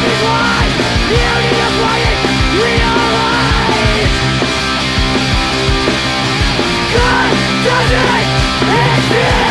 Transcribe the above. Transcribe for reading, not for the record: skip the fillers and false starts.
is why you need to quiet, realize God doesn't exist.